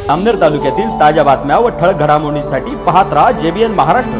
जामनेर तालुक्यातील ताज्या बातम्या व ठळक घडामोडींसाठी पाहत राहा JBN महाराष्ट्र।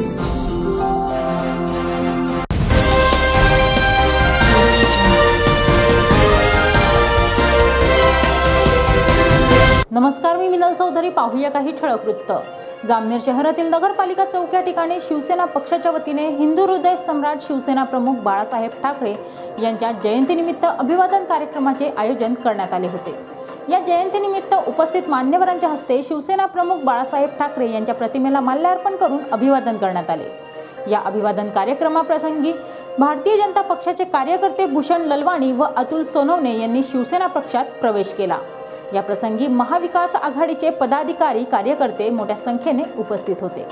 नमस्कार, मी मिनल चौधरी। पाहूया काही ठळक वृत्त। जामनेर शहरातील नगरपालिका चौक या ठिकाणी शिवसेना पक्षाच्या वतीने हिंदू हृदय सम्राट शिवसेना प्रमुख बाळासाहेब ठाकरे यांच्या जयंतीनिमित्त अभिवादन कार्यक्रमाचे आयोजन करण्यात आले होते। या जयंतीनिमित्त उपस्थित मान्यवरांच्या हस्ते शिवसेना प्रमुख बाळासाहेब ठाकरे यांच्या प्रतिमेला माल्यार्पण करून अभिवादन करण्यात आले। या अभिवादन कार्यक्रमाप्रसंगी भारतीय जनता पक्षाचे कार्यकर्ते भूषण ललवाणी व अतुल सोनवणे यांनी शिवसेना पक्षात प्रवेश केला। या प्रसंगी महाविकास आघाडीचे पदाधिकारी कार्यकर्ते मोठ्या संख्येने उपस्थित होते।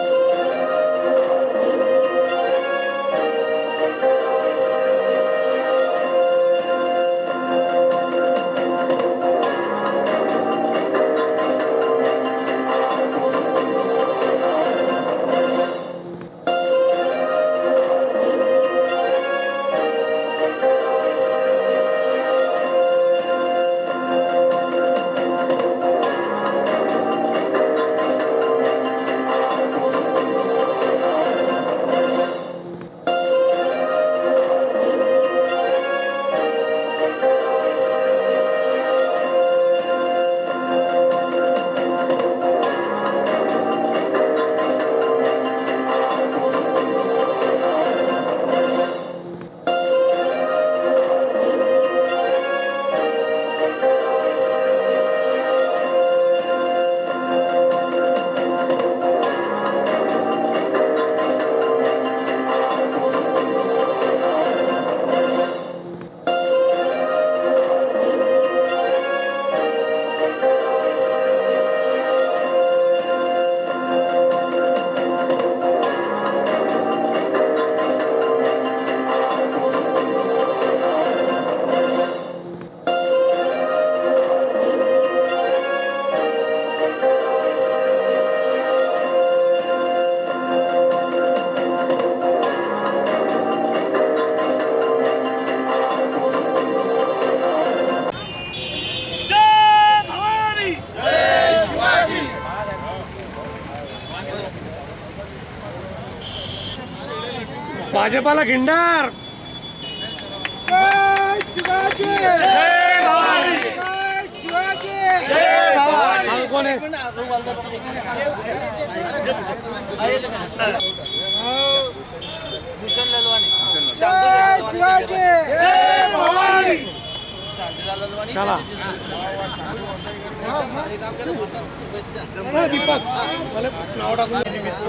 भाजपाला खिंडार। जय शिवाजी, जय भवानी, जय शिवाजी, जय भवानी। कोण आहे? भूषण ललवाणी। जय शिवाजी, जय भवानी। चला दीपक मला नाव टाकून निमित्त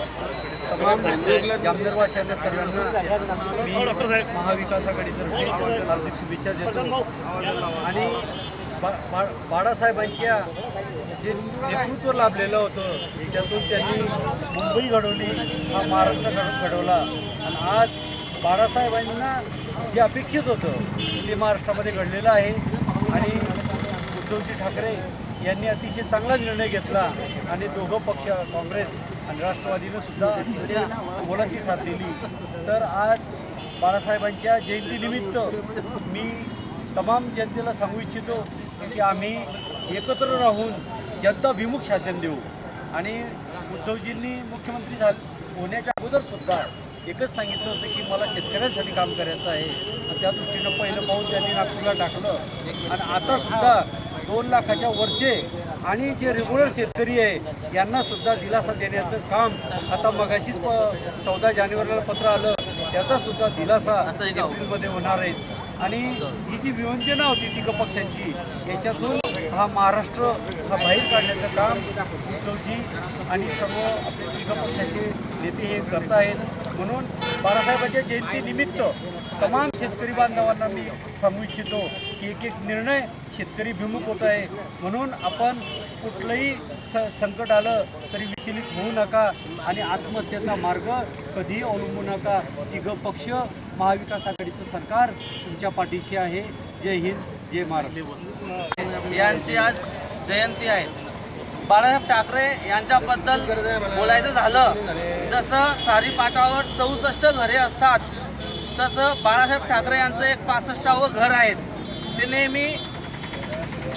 जामनेरवासियांना सर्वांना मी महाविकास आघाडीतर्फे हार्दिक शुभेच्छा देतो। आणि बाळासाहेबांच्या जे नेतृत्व लाभलेलं होतं त्यातून त्यांनी मुंबई घडवली, हा महाराष्ट्र घडवला। आणि आज बाळासाहेबांना जे अपेक्षित होतं ते महाराष्ट्रामध्ये घडलेलं आहे। आणि उद्धवजी ठाकरे यांनी अतिशय चांगला निर्णय घेतला आणि दोघं पक्ष काँग्रेस आणि राष्ट्रवादीनं सुद्धा अतिशय मोलाची साथ दिली। तर आज बाळासाहेबांच्या जयंतीनिमित्त मी तमाम जनतेला सांगू इच्छितो की आम्ही एकत्र राहून जनताभिमुख शासन देऊ। आणि उद्धवजींनी मुख्यमंत्री होण्याच्या अगोदरसुद्धा एकच सांगितलं होतं की मला शेतकऱ्यांसाठी काम करायचं आहे। आणि त्या दृष्टीनं पहिलं पाऊल त्यांनी नागपूरला टाकलं। आणि आतासुद्धा 2 लाखाच्या वरचे आणि जे रेग्युलर शेतकरी आहे यांना सुद्धा दिलासा देण्याचं काम आता मगाशीच 14 जानेवारीला पत्र आलं, त्याचा सुद्धा दिलासा एप्रिलमध्ये होणार आहे। आणि ही जी विवंचना होती तिघं पक्षांची याच्यातून हा महाराष्ट्र हा बाहेर काढण्याचं काम उद्धवजी आणि सर्व आपले तिघं पक्षाचे नेते हे करत आहेत। म्हणून बाळासाहेबांच्या जयंतीनिमित्त तमाम शेतकरी बांधवांना मी सांगू इच्छितो की एक एक निर्णय शेतकरी भिमुख होत आहे। म्हणून आपण कुठलंही संकट आलं तरी विचलित होऊ नका आणि आत्महत्येचा मार्ग कधीही अवलंबू नका। तिघं पक्ष महाविकास आघाडीचं सरकार तुमच्या पाठीशी आहे। जय हिंद, जय महाराष्ट्र। यांची आज जयंती आहे। बाळासाहेब ठाकरे यांच्याबद्दल बोलायचं झालं, जसं सारीपाटावर 64 घरे असतात तसं बाळासाहेब ठाकरे यांचं एक 65वं घर आहे। ते नेहमी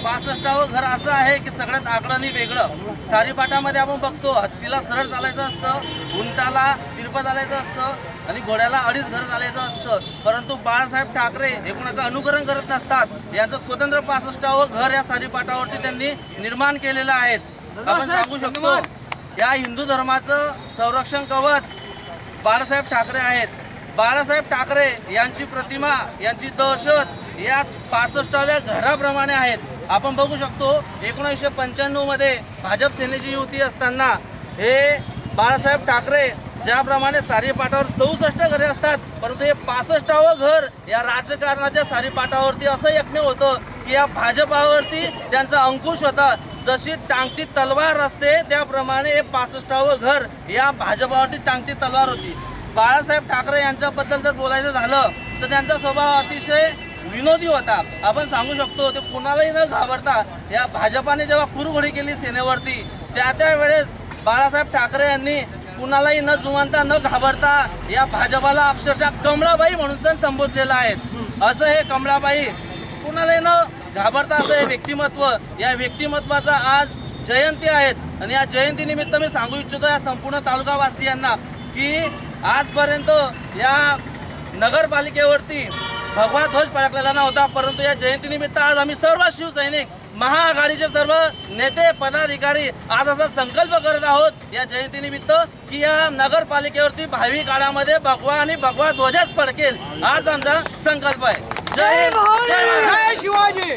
65वं घर असं आहे की सगळ्यात आगळं वेगळं। सारीपाटामध्ये आपण बघतो हत्तीला सरळ चालायचं असतं, उंटाला तिरपं चालायचं असतं आणि घोड्याला 2.5 घर चालायचं असतं, परंतु बाळासाहेब ठाकरे हे कोणाचं अनुकरण करत नसतात। यांचं स्वतंत्र 65वं घर या सारीपाटावरती त्यांनी निर्माण केलेलं आहे। आपण सांगू शकतो या हिंदू धर्माचं संरक्षण कवच बाळासाहेब ठाकरे आहेत। बाळासाहेब ठाकरे यांची प्रतिमा, यांची दहशत या 65व्या घराप्रमाणे आहेत। आपण बघू शकतो 1995 मध्ये भाजप सेनेची युती असताना हे बाळासाहेब ठाकरे ज्याप्रमाणे सारीपाटावर 64 घरे असतात, परंतु हे 65वं घर या राजकारणाच्या सारीपाटावरती असं एकमेव होतं की या भाजपावरती त्यांचा अंकुश होता। जशी टांगती तलवार असते त्याप्रमाणे हे 65वं घर या भाजपावरती टांगती तलवार होती। बाळासाहेब ठाकरे यांच्याबद्दल जर बोलायचं झालं तर त्यांचा स्वभाव अतिशय विनोदी होता। आपण सांगू शकतो ते कुणालाही न घाबरता या भाजपाने जेव्हा कुरघोडी केली सेनेवरती त्यावेळेस बाळासाहेब ठाकरे यांनी कुणालाही न जुमानता न घाबरता या भाजपाला अक्षरशः कमळाबाई म्हणून संबोधलेलं आहे। असं हे कमळाबाई कुणालाही न घाबरता असं हे व्यक्तिमत्व, या व्यक्तिमत्वाचा आज जयंती आहेत आणि या जयंतीनिमित्त मी सांगू इच्छितो या संपूर्ण तालुकावासियांना की आजपर्यंत या नगरपालिकेवरती भगवा ध्वज फडकलेला नव्हता, परंतु या जयंतीनिमित्त आज आम्ही सर्व शिवसैनिक महाआघाडीचे सर्व नेते पदाधिकारी आज असा संकल्प करत आहोत या जयंतीनिमित्त की या नगरपालिकेवरती भावी काळामध्ये भगवा आणि भगवा ध्वजच फडकेल, आज आमचा संकल्प आहे। जय हिंद, जय महाराष्ट्र, जय शिवाजी।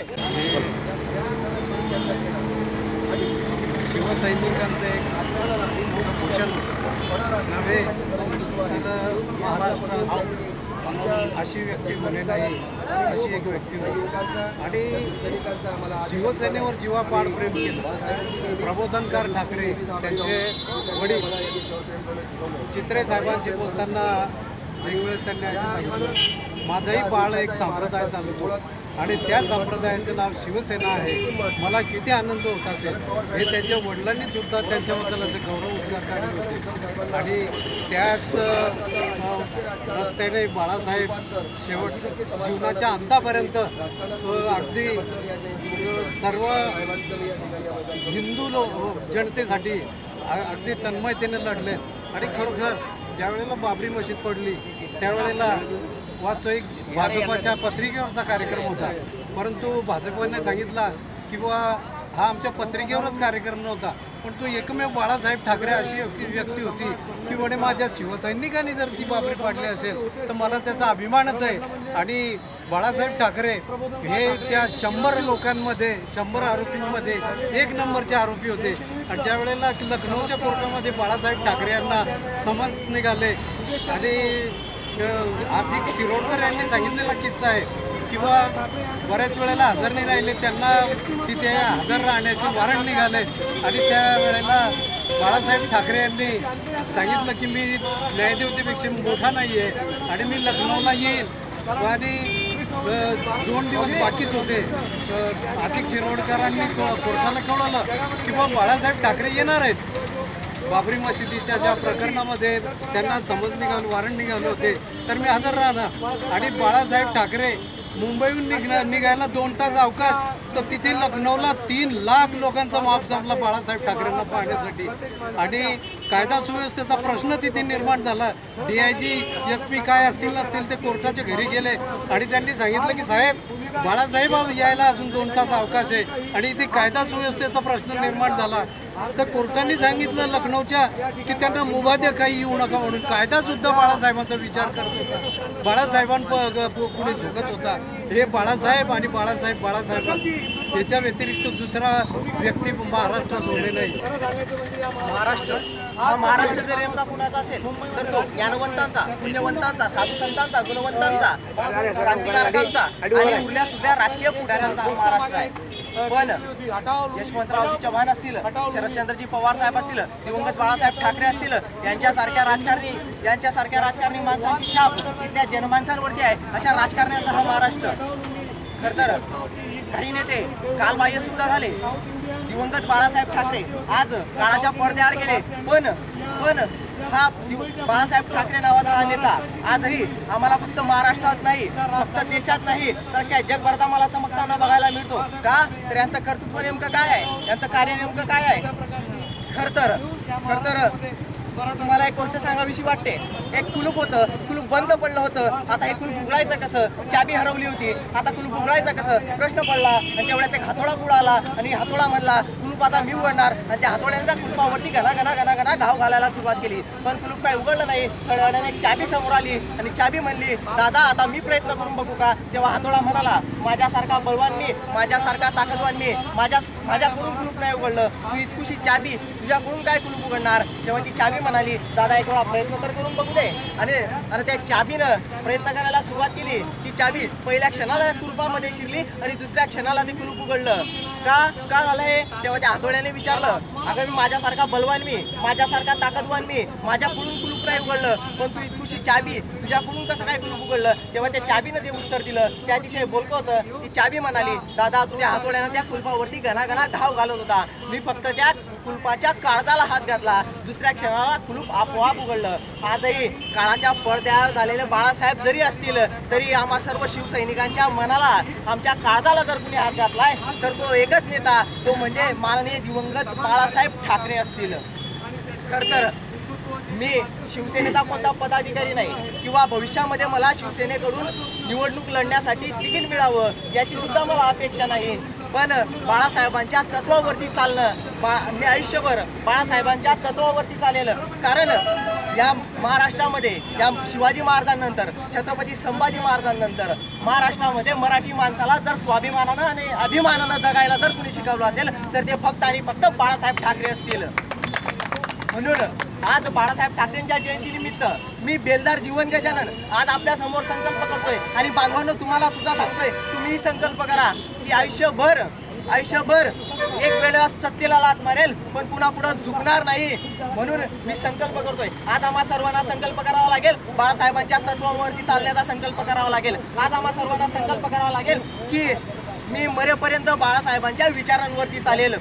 शिवसैनिकांचं एक मोठं भूषण नव्हे, महाराष्ट्रात अशी व्यक्ती म्हणे नाही अशी एक व्यक्ती होती आणि शिवसेनेवर जीवापाड प्रेम केलं। प्रबोधनकार ठाकरे त्यांचे वडील चित्रे साहेबांशी बोलताना वेगवेगळेच त्यांनी असं सांगितलं, माझाही बाळ एक संप्रदाय चालवतो आणि त्या संप्रदायाचं नाव शिवसेना आहे, मला किती आनंद होत असेल हे त्यांच्या वडिलांनी सुद्धा त्यांच्याबद्दल असे गौरव उद्गार काढले होते। आणि त्याच रस्त्याने बाळासाहेब शेवट जीवनाच्या अंतापर्यंत अगदी सर्व हिंदू जनतेसाठी अगदी तन्मयतेने लढले आणि खरोखर ज्यावेळेला बाबरी मशीद पडली त्यावेळेला वास्तविक भाजपाच्या पत्रिकेवरचा कार्यक्रम होता, परंतु भाजपाने सांगितला की हा आमच्या पत्रिकेवरच कार्यक्रम नव्हता, पण तो एकमेव बाळासाहेब ठाकरे अशी व्यक्ती होती की म्हणे माझ्या शिवसैनिकांनी जर ती बाबरी पाडली असेल तर मला त्याचा अभिमानच आहे। आणि बाळासाहेब ठाकरे हे त्या 100 लोकांमध्ये 100 आरोपींमध्ये 1 नंबरचे आरोपी होते आणि ज्या वेळेला लखनौच्या कोर्टामध्ये बाळासाहेब ठाकरे यांना समन्स निघाले आणि आदिक शिरोडकर यांनी सांगितलेला किस्सा आहे किंवा बऱ्याच वेळेला हजर नाही राहिले, त्यांना तिथे हजर राहण्याचे वॉरंट निघाले आणि त्यावेळेला बाळासाहेब ठाकरे यांनी सांगितलं की मी न्यायदेवतेपेक्षा मोठा नाही आहे आणि मी लखनौला येईल आणि 2 दिवस बाकीच होते। आदिक शिरोडकरांनी कोर्टाला कळवलं की बाळासाहेब ठाकरे येणार आहेत। बाबरी मशिदीच्या ज्या प्रकरणामध्ये त्यांना समज वॉरंट निघाले होते तर मी हजर राहणार आणि बाळासाहेब ठाकरे मुंबईहून निघायला 2 तास अवकाश, तर तिथे लखनौला 3 लाख लोकांचा माप जमला बाळासाहेब ठाकरेंना पाहण्यासाठी आणि कायदा सुव्यवस्थेचा प्रश्न तिथे निर्माण झाला। DIG SP काय असतील नसतील ते कोर्टाच्या घरी गेले आणि त्यांनी सांगितलं की साहेब बाळासाहेब यायला अजून 2 तास अवकाश आहे आणि इथे कायदा सुव्यवस्थेचा प्रश्न निर्माण झाला तर कोर्टाने सांगितलं लखनौच्या की त्यांना मुबादे काही येऊ नका म्हणून। कायदासुद्धा बाळासाहेबांचा विचार करत होता, बाळासाहेबांपुढे झुकत होता। हे बाळासाहेब आणि बाळासाहेब याच्या व्यतिरिक्त दुसरा व्यक्ती महाराष्ट्रात होणे नाही। महाराष्ट्र हा महाराष्ट्र जर नेमका कुणाचा असेल तर तो ज्ञानवंतांचा, पुण्यवंतांचा, साधू संतांचा, गुणवंतांचा, क्रांतिकारकांचा आणि उरल्या सुद्धा राजकीय पुढाऱ्यांचा हा महाराष्ट्र आहे। पण यशवंतरावजी चव्हाण असतील, शरदचंद्रजी पवार साहेब असतील, दिवंगत बाळासाहेब ठाकरे असतील, यांच्यासारख्या राजकारणी माणसांची छाप इथल्या जनमानसांवरती आहे। अशा राजकारण्यांचा हा महाराष्ट्र। खरं तर काही नेते कालबाह्य सुद्धा झाले, दिवंगत बाळासाहेब ठाकरे आज काळाच्या पडद्याआड गेले, पण हा बाळासाहेब ठाकरे नावाचा हा नेता आजही आम्हाला फक्त महाराष्ट्रात नाही, फक्त देशात नाही, तर काय जगभरात आम्हाला चमकताना बघायला मिळतो. का तर यांचं कर्तृत्व नेमकं काय आहे, यांचं कार्य नेमकं काय आहे. खर तर तुम्हाला एक गोष्ट सांगावीशी वाटते. एक कुलूप होतं, कुलूप बंद पडलं होतं. आता हे कुलूप उघडायचं कसं, चाबी हरवली होती, आता कुलूप उघडायचं कसं प्रश्न पडला. आणि तेवढ्यात एक हातोडा बुडाला आणि हातोडा म्हणला कुलूप आता मी उघडणार. आणि त्या हातोड्याने त्या कुलपावरती घना घाव घालायला सुरुवात केली. पण कुलूप काही उघडलं नाही. थोड्या वेळाने एक चाबी समोर आली आणि चाबी म्हणली, दादा आता मी प्रयत्न करून बघू का. तेव्हा हातोडा म्हणाला, माझ्यासारखा बलवान मी, माझ्यासारखा ताकदवान मी, माझ्याकडून कुलूप नाही उघडलं. तू इतकुशी चाबी, तुझ्याकडून काय कुलूप उघडणार. तेव्हा ती चाबी म्हणाली, दादा एक वेळा प्रयत्न तर करून बघू दे. आणि त्या चाबीनं प्रयत्न करायला सुरुवात केली. ती चाबी पहिल्या क्षणाला कुलपामध्ये शिरली आणि दुसऱ्या क्षणाला ते कुलूप उघडलं. का झालं हे. तेव्हा त्या हातोड्याने विचारलं, अगं मी माझ्यासारखा बलवान मी, माझ्यासारखा ताकदवान मी, माझ्याकडून कुलूप नाही उघडलं, पण तू इतकुशी चाबी, तुझ्याकडून कसं काय कुलूप उघडलं. तेव्हा त्या चाबीनं जे उत्तर दिलं ते अतिशय बोलकं होतं. ती चाबी म्हणाली, दादा तू त्या हातोड्यानं त्या कुलपावरती घना घाव घालत होता, मी फक्त त्या कुलपाच्या काळजाला हात घातला, दुसऱ्या क्षणाला कुलूप आपोआप उघडलं. आजही काळाच्या पडद्यावर झालेले बाळासाहेब जरी असतील तरी आम्हा सर्व शिवसैनिकांच्या मनाला, आमच्या काळजाला जर कुणी हात घातलाय तर तो एकच नेता, तो म्हणजे माननीय दिवंगत बाळासाहेब ठाकरे असतील. खरं तर मी शिवसेनेचा कोणता पदाधिकारी नाही किंवा भविष्यामध्ये मला शिवसेनेकडून निवडणूक लढण्यासाठी तिकीट मिळावं याची सुद्धा मला अपेक्षा नाही. पण बाळासाहेबांच्या तत्वावरती चालणं, मी आयुष्यभर बाळासाहेबांच्या तत्वावरती चालेल. कारण या महाराष्ट्रामध्ये, या शिवाजी महाराजांनंतर, छत्रपती संभाजी महाराजांनंतर महाराष्ट्रामध्ये मराठी माणसाला जर स्वाभिमानानं आणि अभिमानानं जगायला जर कुणी शिकवलं असेल तर ते फक्त आणि फक्त बाळासाहेब ठाकरे असतील. म्हणून आज बाळासाहेब ठाकरेंच्या जयंतीनिमित्त मी बेलदार जीवन गजानन आज आपल्या समोर संकल्प करतोय. आणि बांधवांनो तुम्हाला सुद्धा सांगतोय, तुम्ही संकल्प करा की आयुष्यभर एक वेळेला सत्तेला लाथ मारेल पण पुन्हा पुढे झुकणार नाही. म्हणून मी संकल्प करतोय. आज आम्हा सर्वांना संकल्प करावा लागेल, बाळासाहेबांच्या तत्वावरती चालण्याचा संकल्प करावा लागेल. आज आम्हा सर्वांना संकल्प करावा लागेल की मी मरेपर्यंत बाळासाहेबांच्या विचारांवरती चालेल.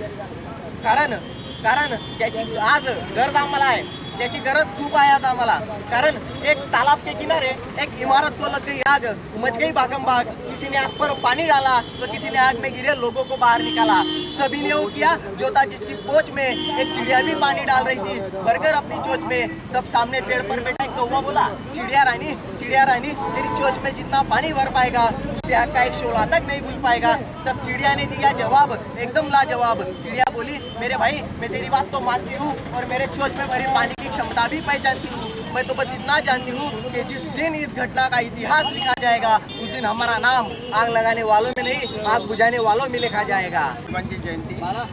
कारण त्याची आज गरज आम्हाला आहे, त्याची गरज खूप आहे आज आम्हाला. कारण एक तालाब के किनारे एक इमारत को लग गई आग, मच गई भागम भाग, किसी ने आग पर पानी डाला तो किसी ने आग में गिरे लोगों को बाहर निकाला. सभी ने वो किया जो था जिसकी पोच में एक चिड़िया भी पानी डाल रही थी भरकर अपनी चोच में. तब सामने पेड़ पर बैठा एक कौवा बोला, चिड़िया रानी तेरी चोच में जितना पानी भर पाएगा उससे आग का एक शोला तक नहीं बुझ पाएगा. तब चिड़िया ने दिया जवाब एकदम लाजवाब. चिड़िया बोली, मेरे भाई मैं तेरी बात तो मानती हूँ और मेरे चोच में भरी पानी की क्षमता भी पहचानती हूँ. मैं तो बस इतना जानती हूँ कि जिस दिन इस घटना का इतिहास लिखा जाएगा उस दिन हमारा नाम आग लगाने वालों में नहीं, आग बुझाने वालों में लिखा जाएगा. जयंती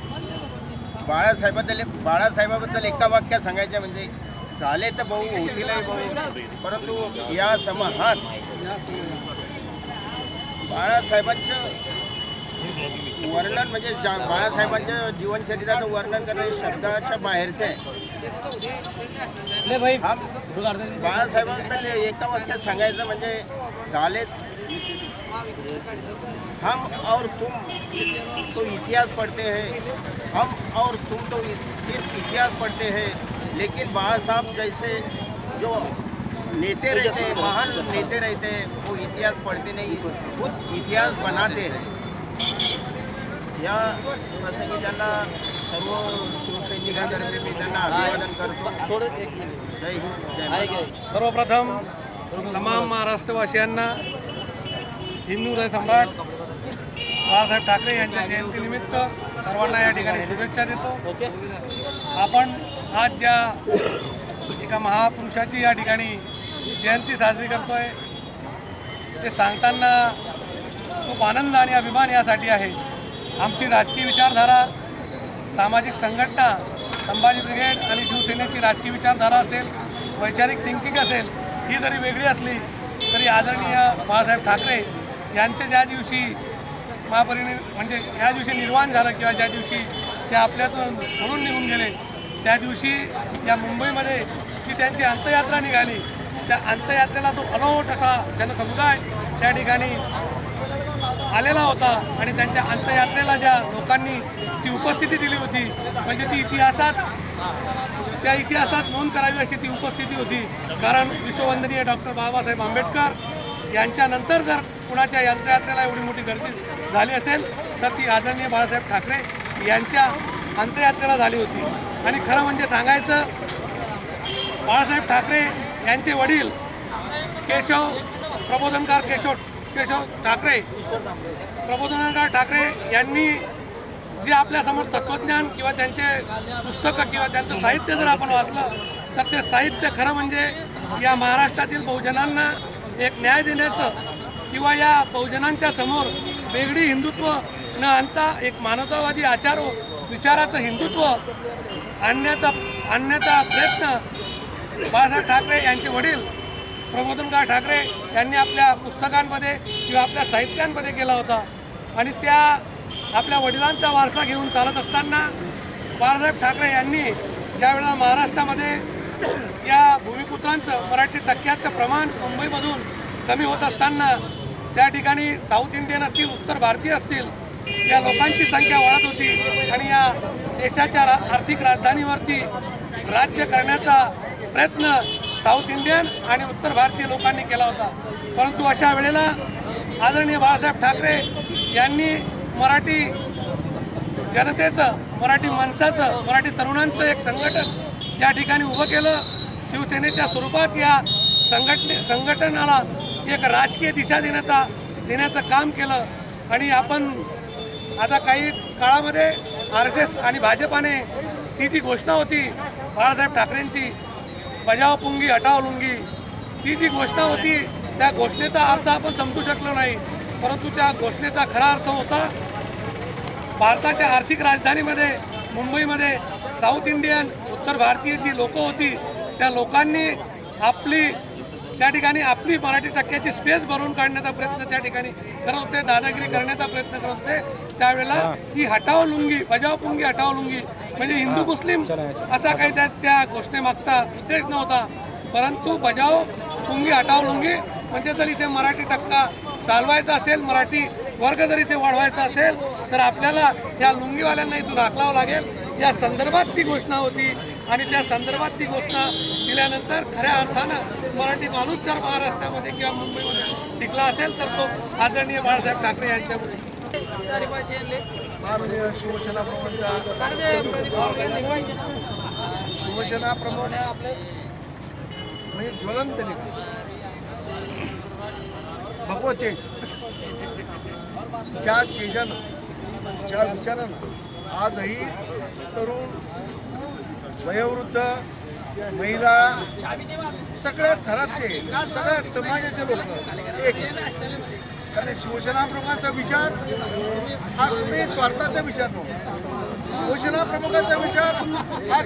बाळासाहेबाबद्दल एका वाक्यात सांगायचं म्हणजे झाले तर भाऊ होतीलही भाऊ, परंतु या समाजात बाळासाहेबांचं वर्णन म्हणजे बाळासाहेबांच्या जीवनचरित्राचं वर्णन करणं शब्दाच्या बाहेरचं आहे. बाळासाहेबांबद्दल एका वाक्यात सांगायचं म्हणजे झाले हम और तुम तो इतिहास पढ़ते हैं, हम और तुम तो सिर्फ इतिहास पढ़ते हैं, लेकिन बाबा साहब जैसे जो नेते रहते हैं, महान नेते रहते हैं, वो इतिहास पढ़ते नहीं, खुद इतिहास बनाते हैं. या प्रसंगी त्यांना सर्व शिवसैनिकांतर्फे मी त्यांना अभिवादन करतो. जय हिंद, जय महाराष्ट्र. सर्वप्रथम तमाम महाराष्ट्रवासियांना हिंदू हृदय सम्राट बाळासाहेब ठाकरे यांच्या जयंतीनिमित्त सर्वांना या ठिकाणी शुभेच्छा देतो. आपण आज ज्या एका महापुरुषाची या ठिकाणी जयंती साजरी करतोय ते सांगताना खूप आनंद आणि अभिमान यासाठी आहे. आमची राजकीय विचारधारा, सामाजिक संघटना, संभाजी ब्रिगेड आणि शिवसेनेची राजकीय विचारधारा असेल, वैचारिक थिंकिंग असेल, ही जरी वेगळी असली तरी आदरणीय बाळासाहेब ठाकरे यांचे ज्या दिवशी म्हणजे या दिवशी निर्वाण झालं किंवा ज्या दिवशी ते आपल्यातून म्हणून निघून गेले त्या दिवशी या मुंबईमध्ये जी त्यांची अंत्ययात्रा निघाली, त्या अंत्ययात्रेला तो अलोट असा जनसमुदाय त्या ठिकाणी आलेला होता आणि त्यांच्या अंत्ययात्रेला ज्या लोकांनी ती उपस्थिती दिली होती, म्हणजे ती त्या इतिहासात नोंद करावी अशी ती उपस्थिती होती. कारण विश्ववंदनीय डॉक्टर बाबासाहेब आंबेडकर यांच्यानंतर जर कुणाच्या अंत्ययात्रेला एवढी मोठी गर्दी झाली असेल तर ती आदरणीय बाळासाहेब ठाकरे यांच्या अंत्ययात्रेला झाली होती. आणि खरं म्हणजे सांगायचं, बाळासाहेब ठाकरे यांचे वडील प्रबोधनकार केशव ठाकरे यांनी जे आपल्यासमोर तत्त्वज्ञान किंवा त्यांचे पुस्तकं किंवा त्यांचं साहित्य जर आपण वाचलं तर ते साहित्य खरं म्हणजे या महाराष्ट्रातील बहुजनांना एक न्याय देण्याचं किंवा या बहुजनांच्या समोर वेगळी हिंदुत्व न आणता एक मानवतावादी आचार विचाराचं हिंदुत्व आणण्याचा प्रयत्न बाळासाहेब ठाकरे यांचे वडील प्रबोधनकार ठाकरे यांनी आपल्या पुस्तकांमध्ये किंवा आपल्या साहित्यांमध्ये केला होता. आणि त्या आपल्या वडिलांचा वारसा घेऊन चालत असताना बाळासाहेब ठाकरे यांनी ज्यावेळेला महाराष्ट्रामध्ये या भूमिपुत्रांचं मराठी टक्क्याचं प्रमाण मुंबईमधून कमी होत असताना त्या ठिकाणी साऊथ इंडियन असतील, उत्तर भारतीय असतील, या लोकांची संख्या वाढत होती आणि या देशाच्या आर्थिक राजधानीवरती राज्य करण्याचा प्रयत्न साऊथ इंडियन आणि उत्तर भारतीय लोकांनी केला होता. परंतु अशा वेळेला आदरणीय बाळासाहेब ठाकरे यांनी मराठी जनतेचं, मराठी माणसाचं, मराठी तरुणांचं एक संघटन या ठिकाणी उभं केलं. शिवसेनेच्या स्वरूपात या संघटनाला एक राजकीय दिशा देण्याचं काम केलं. आणि आपण आता काही काळामध्ये RSS आणि भाजपाने ती जी घोषणा होती बाळासाहेब ठाकरेंची, बजाव पुंगी हटाव लुंगी, ती जी घोषणा होती त्या घोषणेचा अर्थ आपण समजू शकलो नाही. परंतु त्या घोषणेचा खरा अर्थ होता भारताच्या आर्थिक राजधानीमध्ये मुंबईमध्ये साऊथ इंडियन, उत्तर भारतीय जी लोकं होती त्या लोकांनी त्या ठिकाणी आपली मराठी टक्क्याची स्पेस भरून काढण्याचा प्रयत्न त्या ठिकाणी करत होते, दादागिरी करण्याचा प्रयत्न करत होते. त्यावेळेला ही हटाव लुंगी, बजाव पुंगी हटाव लुंगी म्हणजे हिंदू मुस्लिम असा काही त्या घोषणेमागचा उद्देश नव्हता. परंतु बजाव पुंगी हटाव लुंगी म्हणजे जर इथे मराठी टक्का चालवायचा असेल, मराठी वर्ग जर इथे वाढवायचा असेल तर आपल्याला या लुंगीवाल्यांना इथून हाकलावं लागेल, या संदर्भात ती घोषणा होती. आणि त्या संदर्भात ती घोषणा दिल्यानंतर खऱ्या अर्थानं मराठी माणूस जर महाराष्ट्रामध्ये किंवा मुंबईमध्ये टिकला असेल तर तो आदरणीय बाळासाहेब ठाकरे यांच्यामध्ये. माननीय शिवसेना प्रमुख म्हणजे ज्वलंत भगवतेज ज्या तेजानं, ज्या विचारानं आजही तरुण, वयोवृद्ध, महिला, सगळ्या थरातले, सगळ्या समाजाचे लोक एक. कारण शिवसेना प्रमुखांचा विचार हा कुठेही स्वार्थाचा विचार नव्हता. शिवसेना प्रमुखांचा विचार हा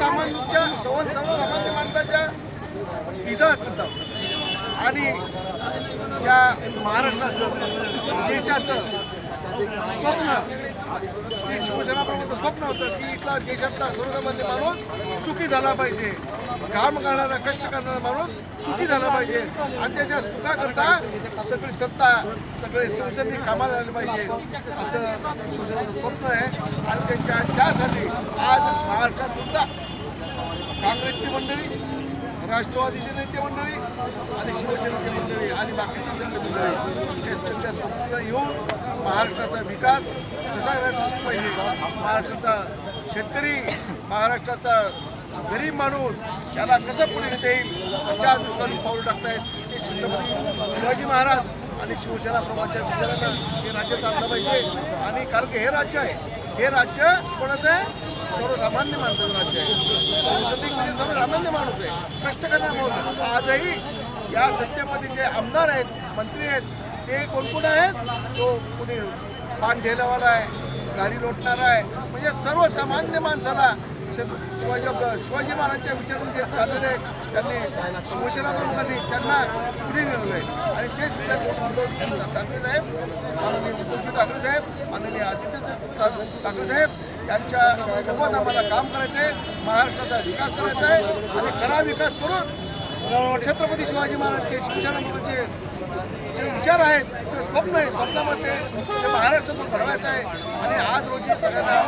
सर्वसामान्य माणसाच्या इजा करतात. आणि त्या महाराष्ट्राचं, देशाचं स्वप्न, हे शिवसेना प्रमुखाचं स्वप्न होतं की इथला देशातला सर्वसामान्य माणूस सुखी झाला पाहिजे, काम करणारा, कष्ट करणारा माणूस सुखी झाला पाहिजे आणि त्याच्या सुखाकरता सगळी सत्ता, सगळे शिवसैनिक कामाला आले पाहिजे असं शिवसेनेचं स्वप्न आहे. आणि त्यासाठी आज महाराष्ट्रात सुद्धा काँग्रेसची मंडळी, राष्ट्रवादीचे नेते मंडळी आणि शिवसेनेची मंडळी आणि बाकीची संघ मंडळी त्यांच्या स्वप्नाला येऊन महाराष्ट्राचा विकास कसा करायला पाहिजे, महाराष्ट्राचा शेतकरी, महाराष्ट्राचा गरीब माणूस त्याला कसं पुढे नेता येईल त्या दृष्टीने पाऊल टाकतायत. ते छत्रपती शिवाजी महाराज आणि शिवसेना प्रमुखांच्या विचारानं हे राज्य चाललं पाहिजे. आणि कारण की हे राज्य आहे, हे राज्य कोणाचं आहे? सर्वसामान्य माणसाचं राज्य आहे. शिवसैनिक म्हणजे सर्वसामान्य माणूस आहे, कष्ट करणारा माणूस. आजही या सत्तेमध्ये जे आमदार आहेत, मंत्री आहेत, ते कोण आहेत? तो कोणी पान ठेलावाला आहे, गाडी लोटणारा आहे, म्हणजे सर्वसामान्य माणसाला शिवाजी महाराजांच्या विचारून जे चाललेले त्यांनी शिवसेना प्रमुखांनी त्यांना पुढे नेलेलं आहे. आणि तेच विचार ठाकरे साहेब, माननीय उद्धवजी ठाकरे साहेब, माननीय आदित्य ठाकरे साहेब यांच्या सोबत आम्हाला काम करायचं आहे, महाराष्ट्राचा विकास करायचा आहे. आणि खरा विकास करून छत्रपती शिवाजी महाराजचे, शिवसेना प्रमुखांचे जे विचार आहेत ते स्वप्न आहे, स्वप्नामध्ये जे महाराष्ट्रातून घडवायचं आहे आणि आज रोजी सगळ्यांना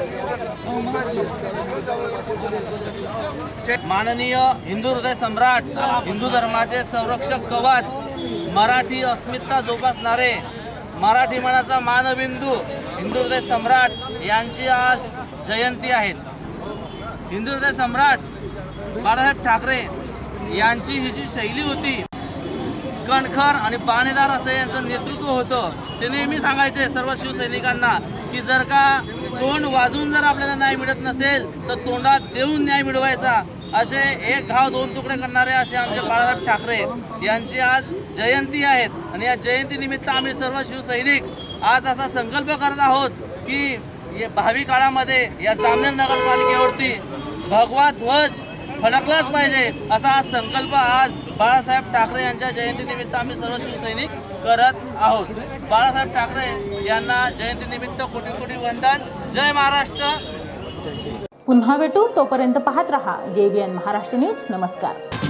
माननीय हिंदू हृदय सम्राट, हिंदू धर्माचे संरक्षक कवच, मराठी अस्मिता जोपासणारे, मराठी मनाचा मानबिंदू हिंदू हृदय सम्राट यांची आज जयंती आहे. हिंदू हृदय सम्राट बाळासाहेब ठाकरे यांची ही जी शैली होती, कणखर आणि बाणेदार असं यांचं नेतृत्व होतं. ते नेहमी सांगायचे सर्व शिवसैनिकांना की जर का तोंड वाजवून जर आपल्याला न्याय मिळत नसेल तर तोंडात देऊन न्याय मिळवायचा, असे एक घाव दोन तुकडे करणारे असे आमचे बाळासाहेब ठाकरे यांची आज जयंती आहेत. आणि या जयंतीनिमित्त आम्ही सर्व शिवसैनिक आज असा संकल्प करत आहोत की भावी काळामध्ये या जामनेर नगरपालिकेवरती भगवा ध्वज फडकलाच पाहिजे, असा हा संकल्प आज बाळासाहेब ठाकरे यांच्या जयंतीनिमित्त आम्ही सर्व शिवसैनिक करत आहोत. बाळासाहेब ठाकरे यांना जयंतीनिमित्त कोटी कोटी वंदन. जय महाराष्ट्र. पुन्हा भेटू, तोपर्यंत पाहत रहा JBN महाराष्ट्र न्यूज. नमस्कार.